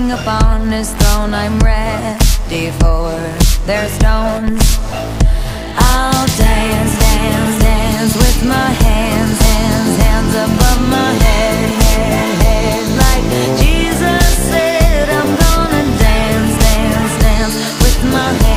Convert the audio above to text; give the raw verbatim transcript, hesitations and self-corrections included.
Sitting upon his throne, I'm ready for their stones. I'll dance, dance, dance with my hands, hands, hands above my head, head, head. Like Jesus said, I'm gonna dance, dance, dance with my hands.